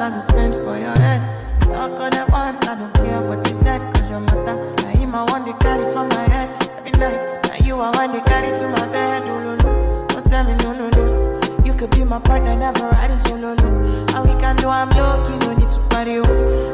I go spend for your head. Talk all that once, I don't care what you said, cause your matter. Now him I want to carry from my head every night. Now you I want to carry to my bed. Oh, no, no. Don't tell me no, no, no. You could be my partner, never ride it solo. No. And we can do I'm low, you no need to party. Oh.